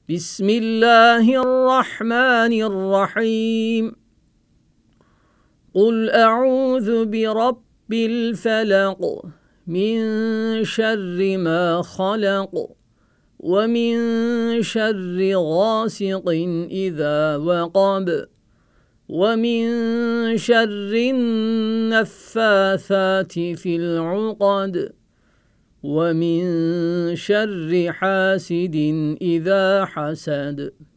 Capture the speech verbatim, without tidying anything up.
بسم الله الرحمن الرحيم قل أعوذ برب الفلق من شر ما خلق ومن شر غاسق إذا وقب ومن شر النفاثات في العقد ومن شر حاسد إذا حسد.